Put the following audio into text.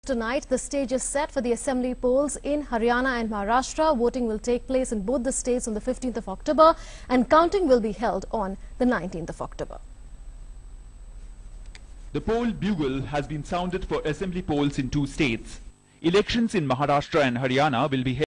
Tonight, the stage is set for the assembly polls in Haryana and Maharashtra. Voting will take place in both the states on the 15th of October and counting will be held on the 19th of October. The poll bugle has been sounded for assembly polls in 2 states. Elections in Maharashtra and Haryana will be held